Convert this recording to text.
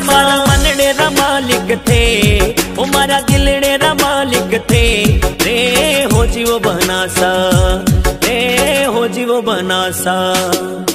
मारा मनड़े रा मालिक थे, वो मारा दिलड़े रा मालिक थे। रे हो जी वो बनासा, रे हो जी वो बनासा।